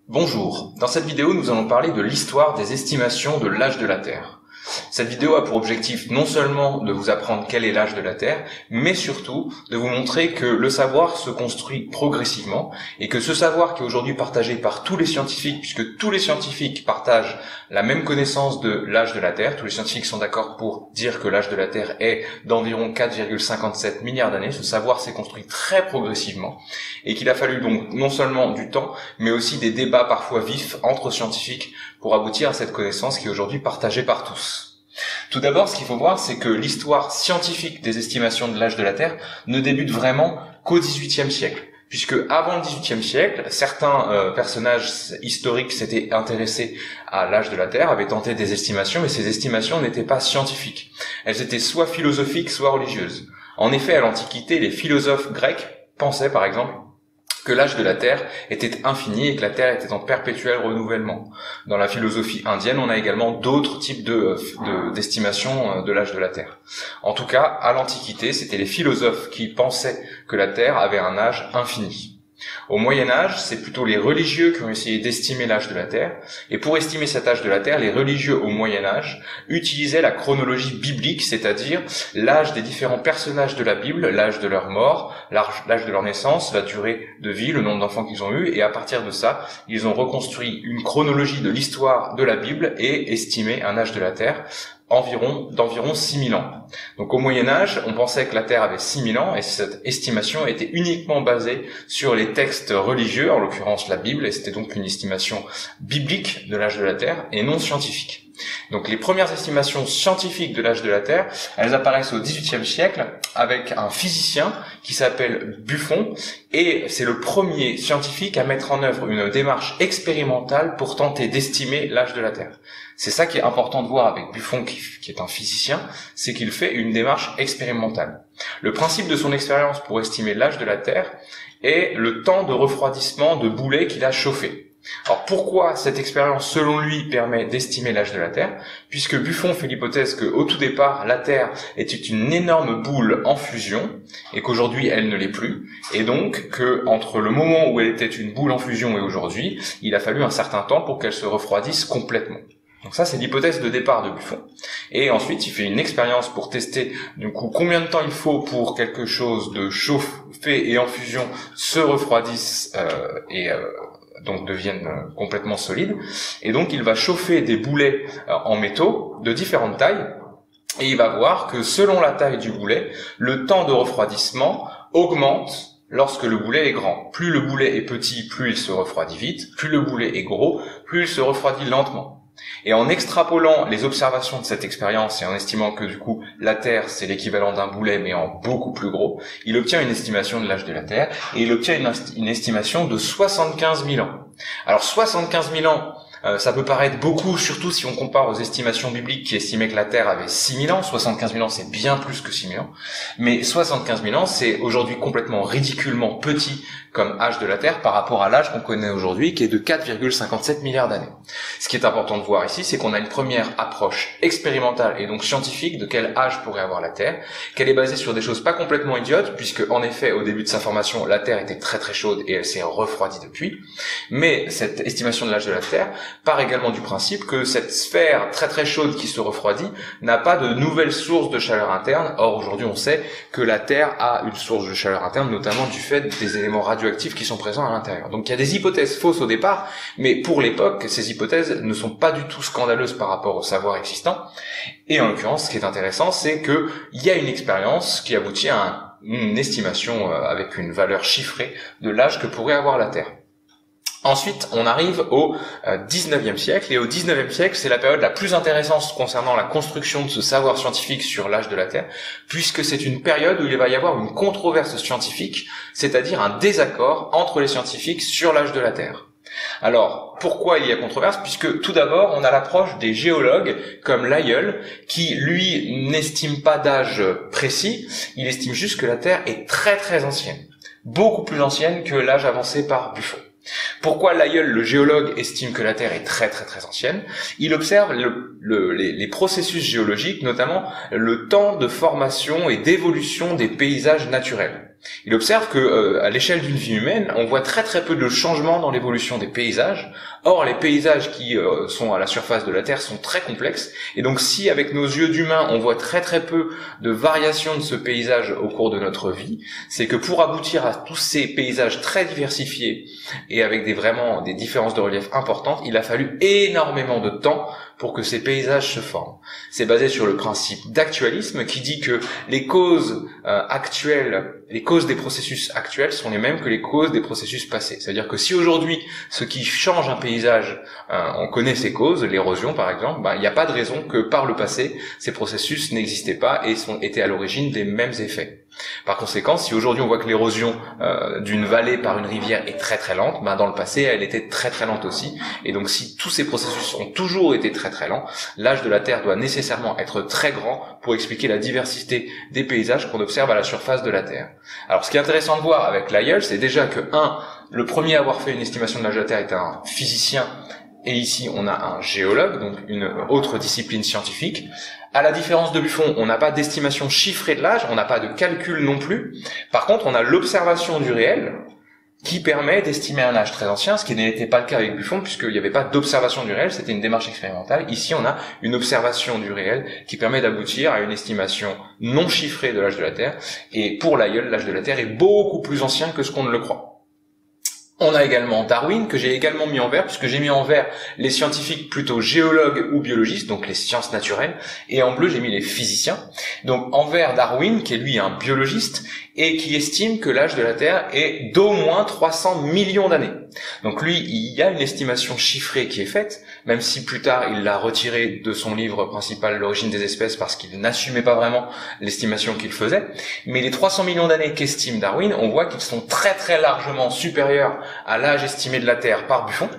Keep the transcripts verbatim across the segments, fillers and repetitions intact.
Bonjour, dans cette vidéo nous allons parler de l'histoire des estimations de l'âge de la Terre. Cette vidéo a pour objectif non seulement de vous apprendre quel est l'âge de la Terre, mais surtout de vous montrer que le savoir se construit progressivement et que ce savoir qui est aujourd'hui partagé par tous les scientifiques, puisque tous les scientifiques partagent la même connaissance de l'âge de la Terre, tous les scientifiques sont d'accord pour dire que l'âge de la Terre est d'environ quatre virgule cinquante-sept milliards d'années, ce savoir s'est construit très progressivement et qu'il a fallu donc non seulement du temps, mais aussi des débats parfois vifs entre scientifiques pour aboutir à cette connaissance qui est aujourd'hui partagée par tous. Tout d'abord, ce qu'il faut voir, c'est que l'histoire scientifique des estimations de l'âge de la Terre ne débute vraiment qu'au dix-huitième siècle, puisque avant le dix-huitième siècle, certains euh, personnages historiques s'étaient intéressés à l'âge de la Terre, avaient tenté des estimations, mais ces estimations n'étaient pas scientifiques. Elles étaient soit philosophiques, soit religieuses. En effet, à l'Antiquité, les philosophes grecs pensaient, par exemple, que l'âge de la Terre était infini et que la Terre était en perpétuel renouvellement. Dans la philosophie indienne, on a également d'autres types de, de, d'estimations de l'âge de la Terre. En tout cas, à l'Antiquité, c'était les philosophes qui pensaient que la Terre avait un âge infini. Au Moyen-Âge, c'est plutôt les religieux qui ont essayé d'estimer l'âge de la Terre, et pour estimer cet âge de la Terre, les religieux au Moyen-Âge utilisaient la chronologie biblique, c'est-à-dire l'âge des différents personnages de la Bible, l'âge de leur mort, l'âge de leur naissance, la durée de vie, le nombre d'enfants qu'ils ont eu, et à partir de ça, ils ont reconstruit une chronologie de l'histoire de la Bible et estimé un âge de la Terre environ d'environ six mille ans. Donc au Moyen-Âge, on pensait que la Terre avait six mille ans et cette estimation était uniquement basée sur les textes religieux, en l'occurrence la Bible, et c'était donc une estimation biblique de l'âge de la Terre et non scientifique. Donc les premières estimations scientifiques de l'âge de la Terre, elles apparaissent au dix-huitième siècle avec un physicien qui s'appelle Buffon, et c'est le premier scientifique à mettre en œuvre une démarche expérimentale pour tenter d'estimer l'âge de la Terre. C'est ça qui est important de voir avec Buffon, qui, qui est un physicien, c'est qu'il fait une démarche expérimentale. Le principe de son expérience pour estimer l'âge de la Terre est le temps de refroidissement de boulets qu'il a chauffé. Alors pourquoi cette expérience, selon lui, permet d'estimer l'âge de la Terre? Puisque Buffon fait l'hypothèse qu'au tout départ, la Terre était une énorme boule en fusion, et qu'aujourd'hui elle ne l'est plus, et donc que entre le moment où elle était une boule en fusion et aujourd'hui, il a fallu un certain temps pour qu'elle se refroidisse complètement. Donc ça, c'est l'hypothèse de départ de Buffon. Et ensuite, il fait une expérience pour tester du coup combien de temps il faut pour quelque chose de chauffé et en fusion se refroidisse euh, et euh, donc devienne euh, complètement solide. Et donc, il va chauffer des boulets euh, en métaux de différentes tailles. Et il va voir que selon la taille du boulet, le temps de refroidissement augmente lorsque le boulet est grand. Plus le boulet est petit, plus il se refroidit vite. Plus le boulet est gros, plus il se refroidit lentement. Et en extrapolant les observations de cette expérience et en estimant que du coup la Terre c'est l'équivalent d'un boulet mais en beaucoup plus gros, il obtient une estimation de l'âge de la Terre et il obtient une, une estimation de soixante-quinze mille ans. Alors soixante-quinze mille ans, euh, ça peut paraître beaucoup, surtout si on compare aux estimations bibliques qui estimaient que la Terre avait six mille ans. soixante-quinze mille ans c'est bien plus que six mille ans, mais soixante-quinze mille ans c'est aujourd'hui complètement ridiculement petit comme âge de la Terre par rapport à l'âge qu'on connaît aujourd'hui qui est de quatre virgule cinquante-sept milliards d'années. Ce qui est important de voir ici, c'est qu'on a une première approche expérimentale et donc scientifique de quel âge pourrait avoir la Terre, qu'elle est basée sur des choses pas complètement idiotes, puisque en effet au début de sa formation la Terre était très très chaude et elle s'est refroidie depuis, mais cette estimation de l'âge de la Terre part également du principe que cette sphère très très chaude qui se refroidit n'a pas de nouvelles sources de chaleur interne. Or aujourd'hui on sait que la Terre a une source de chaleur interne, notamment du fait des éléments radioactifs qui sont présents à l'intérieur. Donc il y a des hypothèses fausses au départ, mais pour l'époque ces hypothèses ne sont pas du tout scandaleuses par rapport au savoir existant. Et en l'occurrence, ce qui est intéressant, c'est que il y a une expérience qui aboutit à un, une estimation avec une valeur chiffrée de l'âge que pourrait avoir la Terre. Ensuite, on arrive au dix-neuvième siècle, et au dix-neuvième siècle, c'est la période la plus intéressante concernant la construction de ce savoir scientifique sur l'âge de la Terre, puisque c'est une période où il va y avoir une controverse scientifique, c'est-à-dire un désaccord entre les scientifiques sur l'âge de la Terre. Alors, pourquoi il y a controverse? Puisque tout d'abord, on a l'approche des géologues comme Lyell, qui lui n'estime pas d'âge précis, il estime juste que la Terre est très très ancienne, beaucoup plus ancienne que l'âge avancé par Buffon. Pourquoi Lyell, le géologue, estime que la Terre est très très très ancienne? Il observe le, le, les, les processus géologiques, notamment le temps de formation et d'évolution des paysages naturels. Il observe que euh, à l'échelle d'une vie humaine, on voit très très peu de changements dans l'évolution des paysages. Or, les paysages qui euh, sont à la surface de la Terre sont très complexes, et donc si avec nos yeux d'humains on voit très très peu de variations de ce paysage au cours de notre vie, c'est que pour aboutir à tous ces paysages très diversifiés et avec des vraiment des différences de relief importantes, il a fallu énormément de temps pour que ces paysages se forment. C'est basé sur le principe d'actualisme qui dit que les causes euh, actuelles, les causes des processus actuels sont les mêmes que les causes des processus passés. C'est-à-dire que si aujourd'hui, ce qui change un paysage, euh, on connaît ces causes, l'érosion par exemple, ben, il n'y a pas de raison que par le passé, ces processus n'existaient pas et sont, étaient à l'origine des mêmes effets. Par conséquent, si aujourd'hui on voit que l'érosion euh, d'une vallée par une rivière est très très lente, ben dans le passé elle était très très lente aussi. Et donc si tous ces processus ont toujours été très très lents, l'âge de la Terre doit nécessairement être très grand pour expliquer la diversité des paysages qu'on observe à la surface de la Terre. Alors ce qui est intéressant de voir avec Lyell, c'est déjà que un, le premier à avoir fait une estimation de l'âge de la Terre était un physicien. Et ici, on a un géologue, donc une autre discipline scientifique. À la différence de Buffon, on n'a pas d'estimation chiffrée de l'âge, on n'a pas de calcul non plus. Par contre, on a l'observation du réel qui permet d'estimer un âge très ancien, ce qui n'était pas le cas avec Buffon, puisqu'il n'y avait pas d'observation du réel, c'était une démarche expérimentale. Ici, on a une observation du réel qui permet d'aboutir à une estimation non chiffrée de l'âge de la Terre. Et pour Lyell, l'âge de la Terre est beaucoup plus ancien que ce qu'on ne le croit. On a également Darwin, que j'ai également mis en vert, puisque j'ai mis en vert les scientifiques plutôt géologues ou biologistes, donc les sciences naturelles, et en bleu j'ai mis les physiciens. Donc en vert Darwin, qui est lui un biologiste, et qui estime que l'âge de la Terre est d'au moins trois cents millions d'années. Donc lui, il y a une estimation chiffrée qui est faite, même si plus tard il l'a retirée de son livre principal, L'origine des espèces, parce qu'il n'assumait pas vraiment l'estimation qu'il faisait. Mais les trois cents millions d'années qu'estime Darwin, on voit qu'ils sont très très largement supérieurs à l'âge estimé de la Terre par Buffon,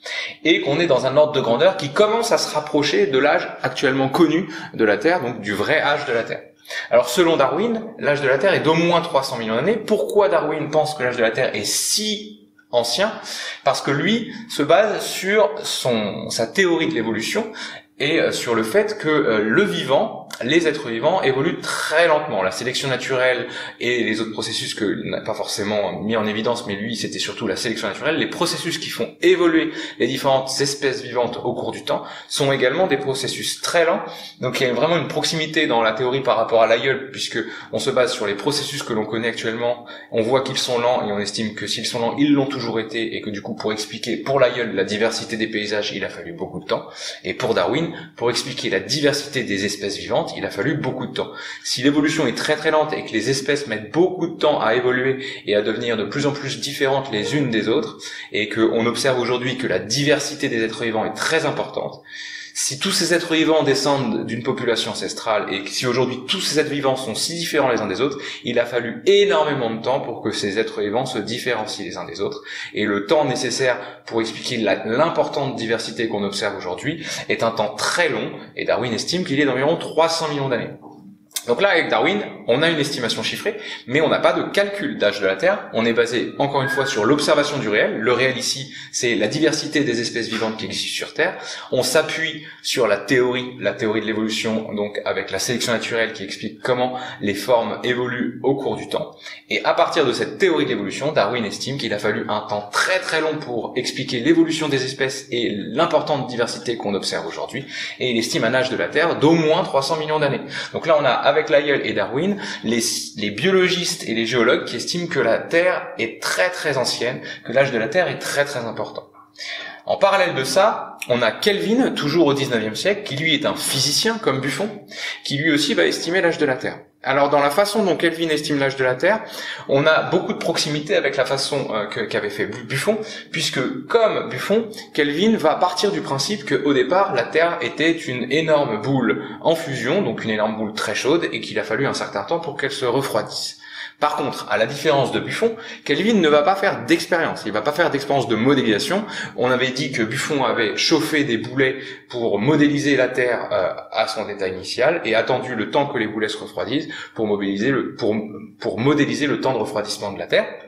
et qu'on est dans un ordre de grandeur qui commence à se rapprocher de l'âge actuellement connu de la Terre, donc du vrai âge de la Terre. Alors selon Darwin, l'âge de la Terre est d'au moins trois cents millions d'années. Pourquoi Darwin pense que l'âge de la Terre est si ancien? Parce que lui se base sur son sa théorie de l'évolution et sur le fait que euh, le vivant, les êtres vivants évoluent très lentement. La sélection naturelle et les autres processus que n'a pas forcément mis en évidence, mais lui c'était surtout la sélection naturelle, les processus qui font évoluer les différentes espèces vivantes au cours du temps sont également des processus très lents. Donc il y a vraiment une proximité dans la théorie par rapport à Lyell, puisque on se base sur les processus que l'on connaît actuellement, on voit qu'ils sont lents et on estime que s'ils sont lents, ils l'ont toujours été, et que du coup pour expliquer pour Lyell la diversité des paysages, il a fallu beaucoup de temps. Et pour Darwin, pour expliquer la diversité des espèces vivantes, il a fallu beaucoup de temps. Si l'évolution est très très lente et que les espèces mettent beaucoup de temps à évoluer et à devenir de plus en plus différentes les unes des autres, et qu'on observe aujourd'hui que la diversité des êtres vivants est très importante, si tous ces êtres vivants descendent d'une population ancestrale et que si aujourd'hui tous ces êtres vivants sont si différents les uns des autres, il a fallu énormément de temps pour que ces êtres vivants se différencient les uns des autres. Et le temps nécessaire pour expliquer la, l'importante diversité qu'on observe aujourd'hui est un temps très long, et Darwin estime qu'il est d'environ trois cents millions d'années. Donc là, avec Darwin, on a une estimation chiffrée, mais on n'a pas de calcul d'âge de la Terre. On est basé, encore une fois, sur l'observation du réel. Le réel ici, c'est la diversité des espèces vivantes qui existent sur Terre. On s'appuie sur la théorie, la théorie de l'évolution, donc avec la sélection naturelle qui explique comment les formes évoluent au cours du temps. Et à partir de cette théorie de l'évolution, Darwin estime qu'il a fallu un temps très très long pour expliquer l'évolution des espèces et l'importante diversité qu'on observe aujourd'hui. Et il estime un âge de la Terre d'au moins trois cents millions d'années. Donc là, on a, avec Lyell et Darwin, les, les biologistes et les géologues qui estiment que la Terre est très très ancienne, que l'âge de la Terre est très très important. En parallèle de ça, on a Kelvin, toujours au dix-neuvième siècle, qui lui est un physicien comme Buffon, qui lui aussi va estimer l'âge de la Terre. Alors dans la façon dont Kelvin estime l'âge de la Terre, on a beaucoup de proximité avec la façon euh, que, qu'avait fait Buffon, puisque comme Buffon, Kelvin va partir du principe qu'au départ, la Terre était une énorme boule en fusion, donc une énorme boule très chaude, et qu'il a fallu un certain temps pour qu'elle se refroidisse. Par contre, à la différence de Buffon, Kelvin ne va pas faire d'expérience, il va pas faire d'expérience de modélisation. On avait dit que Buffon avait chauffé des boulets pour modéliser la Terre euh, à son état initial et attendu le temps que les boulets se refroidissent pour modéliser le, pour, pour modéliser le temps de refroidissement de la Terre.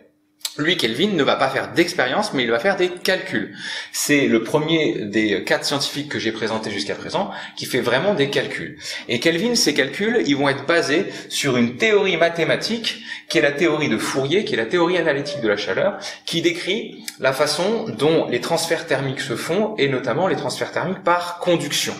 Lui, Kelvin, ne va pas faire d'expérience, mais il va faire des calculs. C'est le premier des quatre scientifiques que j'ai présenté jusqu'à présent qui fait vraiment des calculs. Et Kelvin, ces calculs, ils vont être basés sur une théorie mathématique qui est la théorie de Fourier, qui est la théorie analytique de la chaleur, qui décrit la façon dont les transferts thermiques se font, et notamment les transferts thermiques par conduction.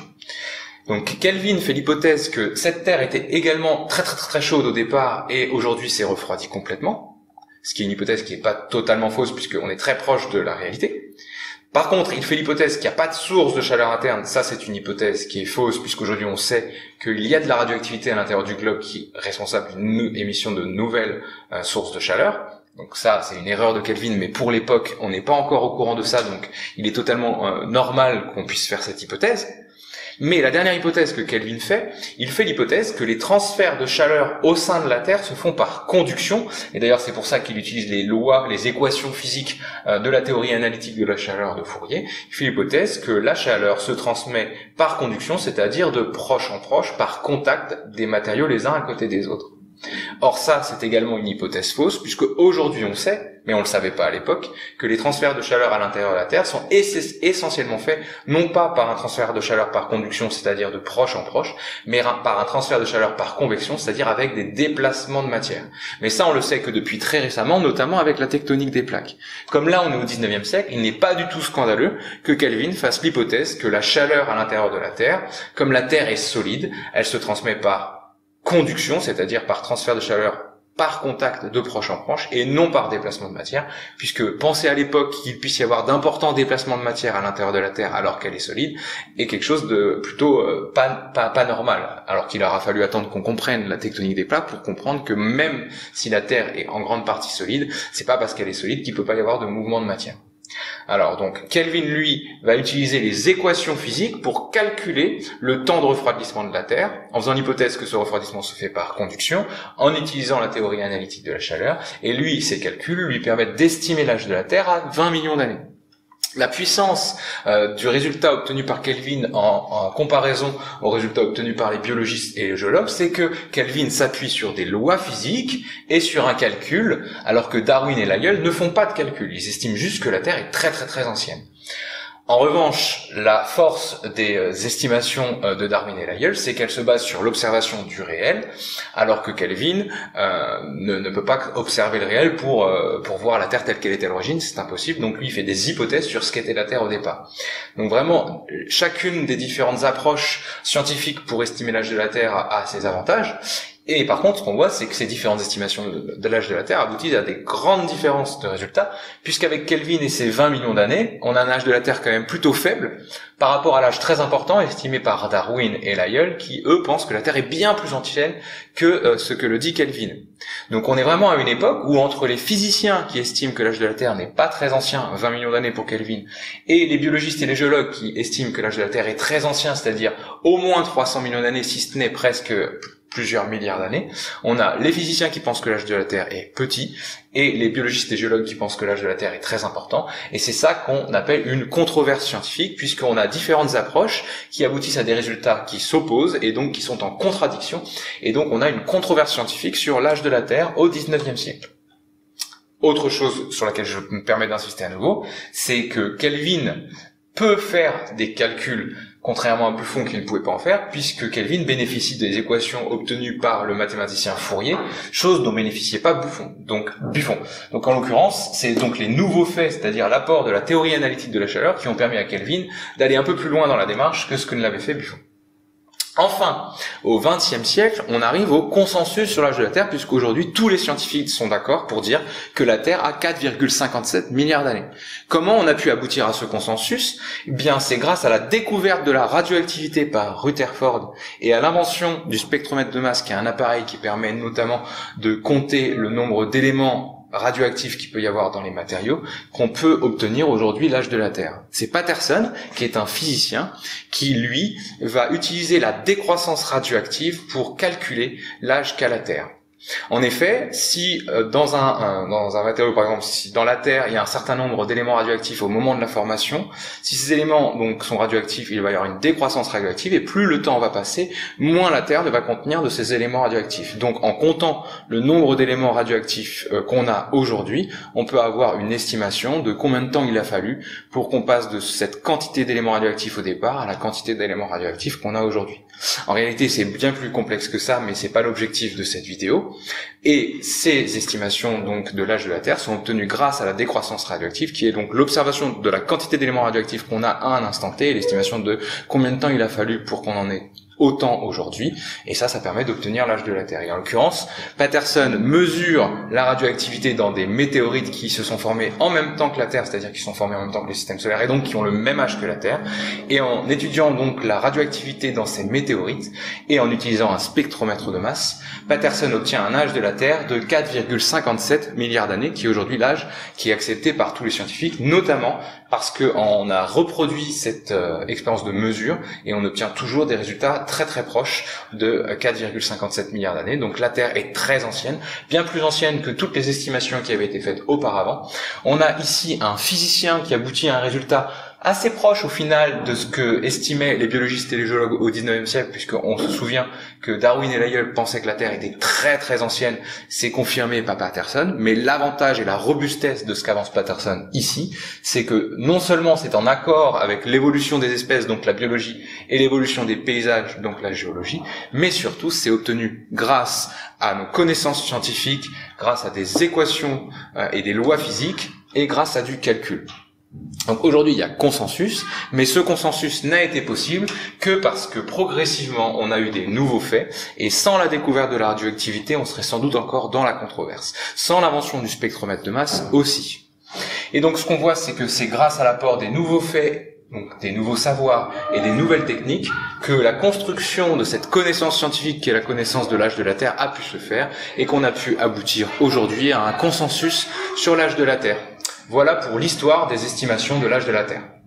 Donc Kelvin fait l'hypothèse que cette Terre était également très très très chaude au départ, et aujourd'hui s'est refroidie complètement. Ce qui est une hypothèse qui n'est pas totalement fausse puisqu'on est très proche de la réalité. Par contre, il fait l'hypothèse qu'il n'y a pas de source de chaleur interne. Ça, c'est une hypothèse qui est fausse puisqu'aujourd'hui on sait qu'il y a de la radioactivité à l'intérieur du globe qui est responsable d'une émission de nouvelles euh, sources de chaleur. Donc ça, c'est une erreur de Kelvin, mais pour l'époque, on n'est pas encore au courant de ça, donc il est totalement euh, normal qu'on puisse faire cette hypothèse. Mais la dernière hypothèse que Kelvin fait, il fait l'hypothèse que les transferts de chaleur au sein de la Terre se font par conduction, et d'ailleurs c'est pour ça qu'il utilise les lois, les équations physiques de la théorie analytique de la chaleur de Fourier. Il fait l'hypothèse que la chaleur se transmet par conduction, c'est-à-dire de proche en proche, par contact des matériaux les uns à côté des autres. Or ça, c'est également une hypothèse fausse, puisque aujourd'hui on sait, mais on le savait pas à l'époque, que les transferts de chaleur à l'intérieur de la Terre sont essentiellement faits, non pas par un transfert de chaleur par conduction, c'est-à-dire de proche en proche, mais par un transfert de chaleur par convection, c'est-à-dire avec des déplacements de matière. Mais ça, on le sait que depuis très récemment, notamment avec la tectonique des plaques. Comme là, on est au dix-neuvième siècle, il n'est pas du tout scandaleux que Kelvin fasse l'hypothèse que la chaleur à l'intérieur de la Terre, comme la Terre est solide, elle se transmet par conduction, c'est-à-dire par transfert de chaleur par contact de proche en proche et non par déplacement de matière, puisque penser à l'époque qu'il puisse y avoir d'importants déplacements de matière à l'intérieur de la Terre alors qu'elle est solide est quelque chose de plutôt euh, pas, pas, pas normal, alors qu'il aura fallu attendre qu'on comprenne la tectonique des plaques pour comprendre que même si la Terre est en grande partie solide, c'est pas parce qu'elle est solide qu'il peut pas y avoir de mouvement de matière. Alors donc Kelvin lui va utiliser les équations physiques pour calculer le temps de refroidissement de la Terre en faisant l'hypothèse que ce refroidissement se fait par conduction, en utilisant la théorie analytique de la chaleur, et lui ces calculs lui permettent d'estimer l'âge de la Terre à vingt millions d'années. La puissance euh, du résultat obtenu par Kelvin en, en comparaison au résultat obtenu par les biologistes et les géologues, c'est que Kelvin s'appuie sur des lois physiques et sur un calcul, alors que Darwin et Lyell ne font pas de calcul. Ils estiment juste que la Terre est très très très ancienne. En revanche, la force des estimations de Darwin et Lyell, c'est qu'elles se basent sur l'observation du réel, alors que Kelvin euh, ne, ne peut pas observer le réel pour euh, pour voir la Terre telle qu'elle était à l'origine, c'est impossible. Donc lui, il fait des hypothèses sur ce qu'était la Terre au départ. Donc vraiment, chacune des différentes approches scientifiques pour estimer l'âge de la Terre a, a ses avantages. Et par contre, ce qu'on voit, c'est que ces différentes estimations de, de l'âge de la Terre aboutissent à des grandes différences de résultats, puisqu'avec Kelvin et ses vingt millions d'années, on a un âge de la Terre quand même plutôt faible, par rapport à l'âge très important estimé par Darwin et Lyell, qui eux pensent que la Terre est bien plus ancienne que euh, ce que le dit Kelvin. Donc on est vraiment à une époque où entre les physiciens qui estiment que l'âge de la Terre n'est pas très ancien, vingt millions d'années pour Kelvin, et les biologistes et les géologues qui estiment que l'âge de la Terre est très ancien, c'est-à-dire au moins trois cents millions d'années, si ce n'est presque plusieurs milliards d'années, on a les physiciens qui pensent que l'âge de la Terre est petit et les biologistes et géologues qui pensent que l'âge de la Terre est très important, et c'est ça qu'on appelle une controverse scientifique, puisqu'on a différentes approches qui aboutissent à des résultats qui s'opposent et donc qui sont en contradiction, et donc on a une controverse scientifique sur l'âge de la Terre au dix-neuvième siècle. Autre chose sur laquelle je me permets d'insister à nouveau, c'est que Kelvin peut faire des calculs contrairement à Buffon qui ne pouvait pas en faire, puisque Kelvin bénéficie des équations obtenues par le mathématicien Fourier, chose dont bénéficiait pas Buffon. Donc, Buffon. Donc, en l'occurrence, c'est donc les nouveaux faits, c'est-à-dire l'apport de la théorie analytique de la chaleur, qui ont permis à Kelvin d'aller un peu plus loin dans la démarche que ce que ne l'avait fait Buffon. Enfin, au vingtième siècle, on arrive au consensus sur l'âge de la Terre, puisqu'aujourd'hui, tous les scientifiques sont d'accord pour dire que la Terre a quatre virgule cinquante-sept milliards d'années. Comment on a pu aboutir à ce consensus? Eh bien, c'est grâce à la découverte de la radioactivité par Rutherford et à l'invention du spectromètre de masse, qui est un appareil qui permet notamment de compter le nombre d'éléments radioactifs qu'il peut y avoir dans les matériaux, qu'on peut obtenir aujourd'hui l'âge de la Terre. C'est Patterson, qui est un physicien, qui lui va utiliser la décroissance radioactive pour calculer l'âge qu'a la Terre. En effet, si euh, dans un, un dans un matériau, par exemple, si dans la Terre il y a un certain nombre d'éléments radioactifs au moment de la formation, si ces éléments donc sont radioactifs, il va y avoir une décroissance radioactive, et plus le temps va passer, moins la Terre ne va contenir de ces éléments radioactifs. Donc en comptant le nombre d'éléments radioactifs euh, qu'on a aujourd'hui, on peut avoir une estimation de combien de temps il a fallu pour qu'on passe de cette quantité d'éléments radioactifs au départ à la quantité d'éléments radioactifs qu'on a aujourd'hui. En réalité, c'est bien plus complexe que ça, mais c'est pas l'objectif de cette vidéo. Et ces estimations donc de l'âge de la Terre sont obtenues grâce à la décroissance radioactive, qui est donc l'observation de la quantité d'éléments radioactifs qu'on a à un instant T, et l'estimation de combien de temps il a fallu pour qu'on en ait autant aujourd'hui, et ça, ça permet d'obtenir l'âge de la Terre. Et en l'occurrence, Patterson mesure la radioactivité dans des météorites qui se sont formés en même temps que la Terre, c'est-à-dire qui sont formés en même temps que le système solaire, et donc qui ont le même âge que la Terre. Et en étudiant donc la radioactivité dans ces météorites, et en utilisant un spectromètre de masse, Patterson obtient un âge de la Terre de quatre virgule cinquante-sept milliards d'années, qui est aujourd'hui l'âge qui est accepté par tous les scientifiques, notamment parce qu'on a reproduit cette euh, expérience de mesure, et on obtient toujours des résultats très très proche de quatre virgule cinquante-sept milliards d'années. Donc la Terre est très ancienne, bien plus ancienne que toutes les estimations qui avaient été faites auparavant. On a ici un physicien qui aboutit à un résultat assez proche au final de ce que estimaient les biologistes et les géologues au dix-neuvième siècle, puisqu'on se souvient que Darwin et Lyell pensaient que la Terre était très très ancienne. C'est confirmé par Patterson, mais l'avantage et la robustesse de ce qu'avance Patterson ici, c'est que non seulement c'est en accord avec l'évolution des espèces, donc la biologie, et l'évolution des paysages, donc la géologie, mais surtout c'est obtenu grâce à nos connaissances scientifiques, grâce à des équations euh, et des lois physiques, et grâce à du calcul. Donc aujourd'hui il y a consensus, mais ce consensus n'a été possible que parce que progressivement on a eu des nouveaux faits, et sans la découverte de la radioactivité on serait sans doute encore dans la controverse, sans l'invention du spectromètre de masse aussi. Et donc ce qu'on voit, c'est que c'est grâce à l'apport des nouveaux faits, donc des nouveaux savoirs et des nouvelles techniques, que la construction de cette connaissance scientifique qui est la connaissance de l'âge de la Terre a pu se faire, et qu'on a pu aboutir aujourd'hui à un consensus sur l'âge de la Terre. Voilà pour l'histoire des estimations de l'âge de la Terre.